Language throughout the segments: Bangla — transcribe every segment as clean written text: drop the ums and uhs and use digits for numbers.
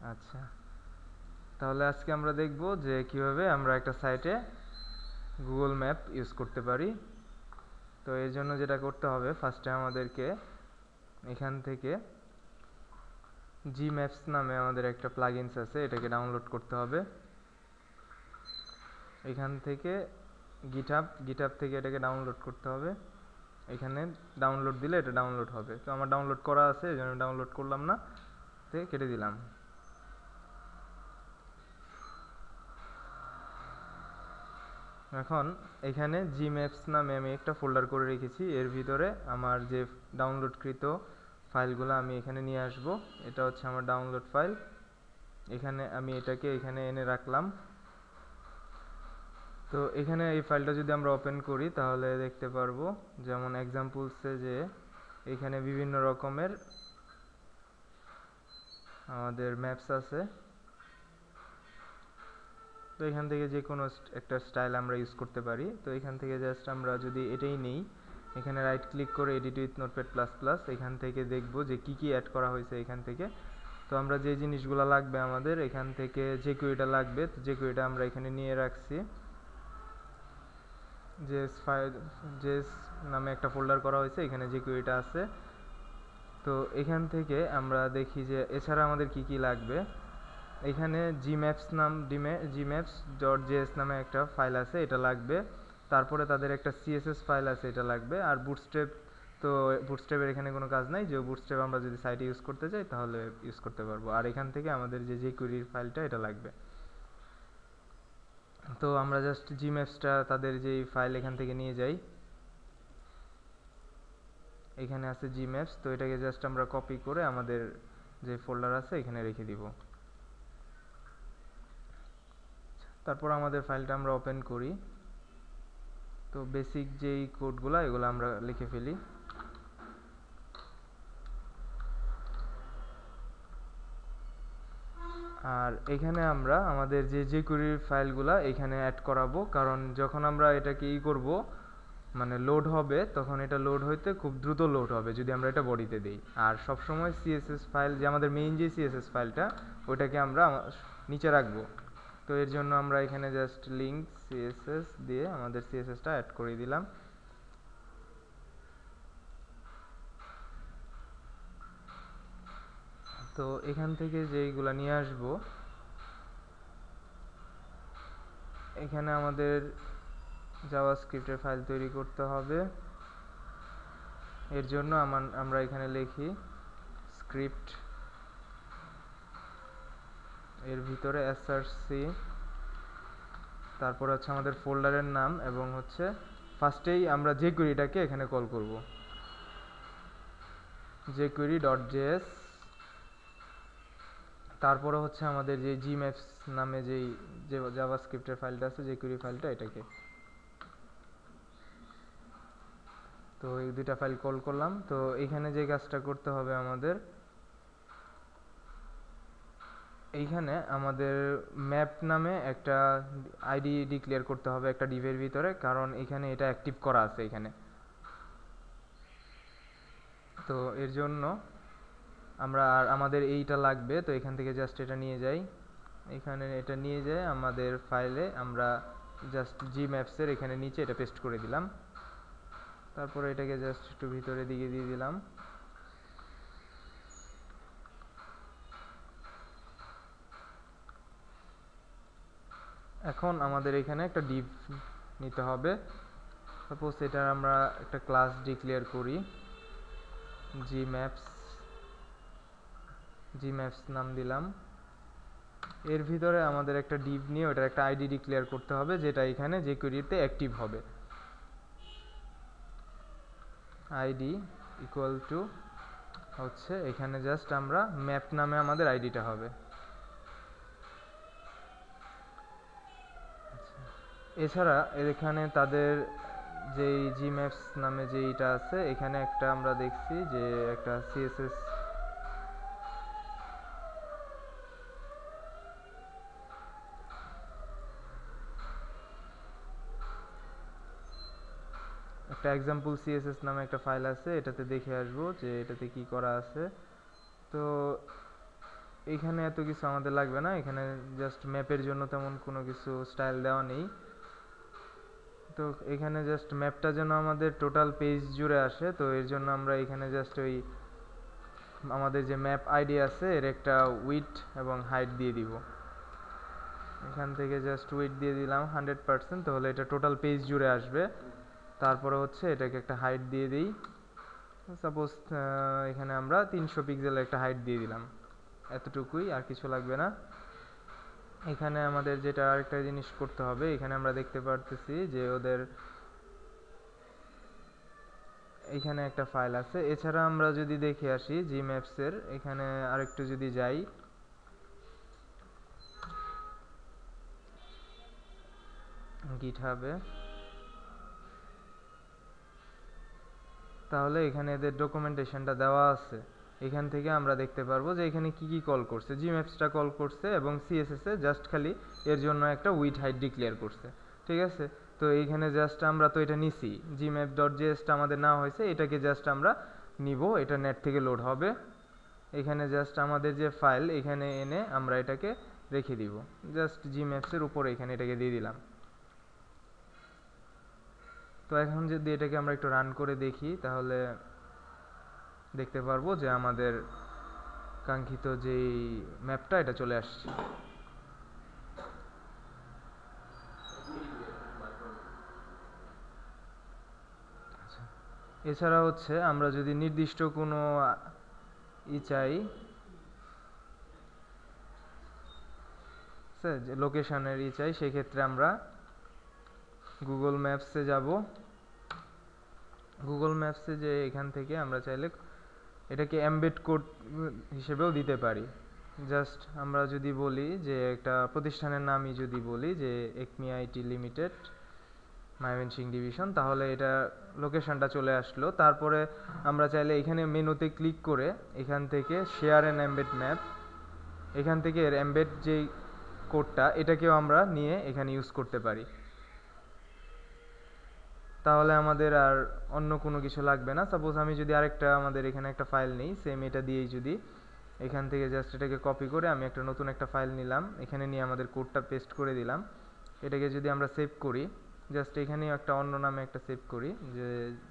আচ্ছা, তাহলে আজকে আমরা দেখব যে কিভাবে আমরা একটা সাইটে গুগল ম্যাপ ইউজ করতে পারি। তো এর জন্য যেটা করতে হবে, ফার্স্টে আমাদেরকে এখান থেকে জি ম্যাপস নামে আমাদের একটা প্লাগইনস আছে, এটাকে ডাউনলোড করতে হবে। এখান থেকে গিটহাব থেকে এটাকে ডাউনলোড করতে হবে। এখানে ডাউনলোড দিলে এটা ডাউনলোড হবে। তো আমার ডাউনলোড করা আছে, এই জন্য ডাউনলোড করলাম না, তে কেটে দিলাম। এখন এখানে জি ম্যাপস নামে আমি একটা ফোল্ডার করে রেখেছি, এর ভিতরে আমার যে ডাউনলোডকৃত ফাইলগুলো আমি এখানে নিয়ে আসব। এটা হচ্ছে আমার ডাউনলোড ফাইল, এখানে আমি এটাকে এখানে এনে রাখলাম। তো এখানে এই ফাইলটা যদি আমরা ওপেন করি তাহলে দেখতে পারবো, যেমন এক্সাম্পলসে যে এখানে বিভিন্ন রকমের আমাদের ম্যাপস আছে। তো এখান থেকে যে কোনো একটা স্টাইল আমরা ইউজ করতে পারি। তো এখান থেকে জাস্ট আমরা যদি এটাই নেই, এখানে রাইট ক্লিক করে edit with notepad plus plus, এখান থেকে দেখব যে কি কি অ্যাড করা হয়েছে এখান থেকে। তো আমরা যে জিনিসগুলো লাগবে আমাদের এখান থেকে যে কুইটা লাগবে, তো যে কুইটা আমরা এখানে নিয়ে রাখছি, জেস নামে একটা ফোল্ডার করা হয়েছে, এখানে যে কুইটা আছে। তো এখান থেকে আমরা দেখি যে এছাড়া আমাদের কি কি লাগবে। এখানে gmaps.js নামে একটা ফাইল আছে, এটা লাগবে। তারপরে তাদের একটা সিএসএস ফাইল আছে, এটা লাগবে। আর বুটস্ট্র্যাপ, তো বুটস্ট্র্যাপের এখানে কোনো কাজ নাই, যে বুটস্ট্র্যাপ আমরা যদি সাইটে ইউজ করতে চাই তাহলে ইউজ করতে পারবো। আর এখান থেকে আমাদের যে jQuery ফাইলটা এটা লাগবে। তো আমরা জাস্ট gmapsটা তাদের যেই ফাইল এখান থেকে নিয়ে যাই, এখানে আছে gmaps। তো এটাকে জাস্ট আমরা কপি করে আমাদের যে ফোল্ডার আছে এখানে রেখে দিব। তারপর আমাদের ফাইলটা আমরা ওপেন করি। তো বেসিক যেই কোডগুলো এগুলো আমরা লিখে ফেলি। আর এখানে আমরা আমাদের যে jQuery ফাইলগুলো এখানে অ্যাড করাবো, কারণ যখন আমরা এটাকে করব, মানে লোড হবে, তখন এটা লোড হইতে খুব দ্রুত লোড হবে যদি আমরা এটা বডিতে দিই। আর সবসময় সিএসএস ফাইল, যে আমাদের মেইন যে সিএসএস ফাইলটা, ওইটাকে আমরা নিচে রাখবো। তো এর জন্য আমরা এখানে জাস্ট লিঙ্ক সিএসএস দিয়ে আমাদের সিএসএসটা অ্যাড করে দিলাম। তো এখান থেকে যেইগুলা নিয়ে আসবো, এখানে আমাদের জাভাস্ক্রিপ্টের ফাইল তৈরি করতে হবে। এর জন্য আমরা এখানে লিখি স্ক্রিপ্ট, এর ভিতরে src, তারপর হচ্ছে আমাদের ফোল্ডারের নাম, এবং হচ্ছে ফার্স্টেই আমরা jQueryটাকে এখানে কল করব, jQuery.js। তারপরে হচ্ছে আমাদের যে gmaps নামে যে জাভাস্ক্রিপ্টের ফাইলটা আছে, jQuery ফাইলটা, এটাকে। তো এই দুইটা ফাইল কল করলাম। তো এখানে যে কাজটা করতে হবে আমাদের, এইখানে আমাদের ম্যাপ নামে একটা আইডি ডিক্লেয়ার করতে হবে একটা ডিভের ভিতরে, কারণ এখানে এটা অ্যাক্টিভ করা আছে এখানে। তো এর জন্য আমরা আমাদের এইটা লাগবে। তো এখান থেকে জাস্ট এটা নিয়ে যাই, এখানে এটা নিয়ে যাই আমাদের ফাইলে আমরা জাস্ট gmaps-এর এখানে নিচে এটা পেস্ট করে দিলাম। তারপরে এটাকে জাস্ট একটু ভিতরে দিকে দিয়ে দিলাম। এখন আমাদের এখানে একটা ডিভ নিতে হবে। সাপোজ এটার আমরা একটা ক্লাস ডিক্লেয়ার করি, gmaps নাম দিলাম। এর ভিতরে আমাদের একটা ডিভ নিয়ে ওটার একটা আইডি ডিক্লেয়ার করতে হবে, যেটা এখানে jQuery-তে অ্যাক্টিভ হবে। আইডি ইকুয়াল টু হচ্ছে এখানে জাস্ট আমরা ম্যাপ নামে আমাদের আইডিটা হবে। এছাড়া এখানে তাদের যেই gmaps নামে যেইটা আছে, এখানে একটা আমরা দেখছি যে একটা সিএসএস একটা এক্সাম্পল সিএসএস নামে একটা ফাইল আছে, এটাতে দেখে আসবো যে এটাতে কি করা আছে। তো এখানে এত কিছু আমাদের লাগবে না, এখানে জাস্ট ম্যাপের জন্য তেমন কোনো কিছু স্টাইল দেওয়া নেই। তো এখানে জাস্ট ম্যাপটা যেন আমাদের টোটাল পেজ জুড়ে আসে, তো এর জন্য আমরা এখানে জাস্ট ওই আমাদের যে ম্যাপ আইডি আছে এর একটা উইডথ এবং হাইট দিয়ে দিব। এখান থেকে জাস্ট উইডথ দিয়ে দিলাম 100%, তাহলে এটা টোটাল পেজ জুড়ে আসবে। তারপরে হচ্ছে এটাকে একটা হাইট দিয়ে দিই, সাপোজ এখানে আমরা 300 পিক্সেলের একটা হাইট দিয়ে দিলাম, এতটুকুই, আর কিছু লাগবে না। এখানে আমাদের যেটা আরেকটা জিনিস করতে হবে, এখানে আমরা দেখতে পারতেছি যে ওদের এখানে একটা ফাইল আছে। এছাড়া আমরা যদি দেখে আসি জিম্যাপসের এখানে আরেকটু যদি যাই, গিটহাবে, তাহলে এখানে এদের ডকুমেন্টেশনটা দেওয়া আছে। এখান থেকে আমরা দেখতে পারবো যে এখানে কি কি কল করছে। জিম্যাপসটা কল করছে এবং সিএসএস এ জাস্ট খালি এর জন্য একটা উইড হাইট ডিক্লেয়ার করছে, ঠিক আছে। তো এইখানে জাস্ট আমরা তো এটা নিছি, জিম্যাপ ডট জেএসটা আমাদের নেওয়া হয়েছে, এটাকে জাস্ট আমরা নিব, এটা নেট থেকে লোড হবে। এখানে জাস্ট আমাদের যে ফাইল এখানে এনে আমরা এটাকে রেখে দিব, জাস্ট জিম্যাপসের উপরে এখানে এটাকে দিয়ে দিলাম। তো এখন যদি এটাকে আমরা একটু রান করে দেখি, তাহলে দেখতে পারবো যে আমাদের কাঙ্ক্ষিত যেই ম্যাপটা এটা চলে আসছে। এছাড়া হচ্ছে আমরা যদি নির্দিষ্ট কোনো চাই, যে লোকেশনের চাই, সেক্ষেত্রে আমরা গুগল ম্যাপসে যাব। গুগল ম্যাপসে যে এখান থেকে আমরা চাইলে এটাকে এমবেড কোড হিসেবেও দিতে পারি। জাস্ট আমরা যদি বলি যে একটা প্রতিষ্ঠানের নামই যদি বলি যে Acme IT limited Mymensingh division, তাহলে এটা লোকেশনটা চলে আসলো। তারপরে আমরা চাইলে এখানে মেনুতে ক্লিক করে এখান থেকে শেয়ার অ্যান্ড এমবেড ম্যাপ, এখান থেকে এর এমবেড যেই কোডটা এটাকেও আমরা নিয়ে এখানে ইউজ করতে পারি। তাহলে আমাদের আর অন্য কোনো কিছু লাগবে না। সাপোজ আমি যদি আরেকটা আমাদের এখানে একটা ফাইল নিই, সেম এটা দিয়েই যদি এখান থেকে জাস্ট এটাকে কপি করে আমি একটা নতুন একটা ফাইল নিলাম, এখানে নিয়ে আমাদের কোডটা পেস্ট করে দিলাম। এটাকে যদি আমরা সেভ করি, জাস্ট এখানেও একটা অন্য নামে একটা সেভ করি, যে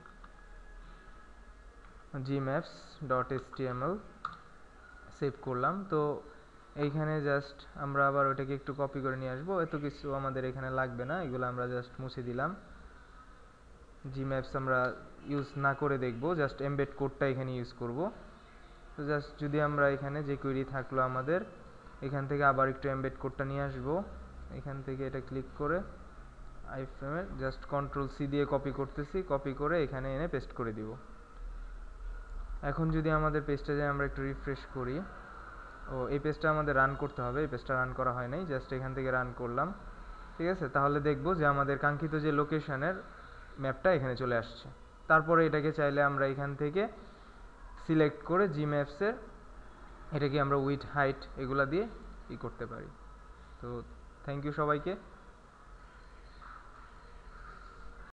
gmaps.html সেভ করলাম। তো এইখানে জাস্ট আমরা আবার ওটাকে একটু কপি করে নিয়ে আসবো, এত কিছু আমাদের এখানে লাগবে না, এগুলো আমরা জাস্ট মুছে দিলাম। জিম্যাপস আমরা ইউজ না করে দেখব, জাস্ট এমবেড কোডটা এখানে ইউজ করব। তো জাস্ট যদি আমরা এখানে যে কোয়েরি থাকলো আমাদের, এখান থেকে আবার একটু এমবেড কোডটা নিয়ে আসব, এখান থেকে এটা ক্লিক করে আইফ্রেমে জাস্ট কন্ট্রোল সি দিয়ে কপি করতেছি, কপি করে এখানে এনে পেস্ট করে দিব। এখন যদি আমাদের পেজটা যায় আমরা একটু রিফ্রেশ করি, ও এই পেজটা আমাদের রান করতে হবে, এই পেজটা রান করা হয় নাই, জাস্ট এখান থেকে রান করলাম, ঠিক আছে। তাহলে দেখব যে আমাদের কাঙ্ক্ষিত যে লোকেশনের ম্যাপটা এখানে চলে আসছে। তারপরে এটাকে চাইলে আমরা এখান থেকে সিলেক্ট করে জিম্যাপসের এটাকে আমরা উইডথ হাইট এগুলা দিয়ে করতে পারি। তো থ্যাংক ইউ সবাইকে।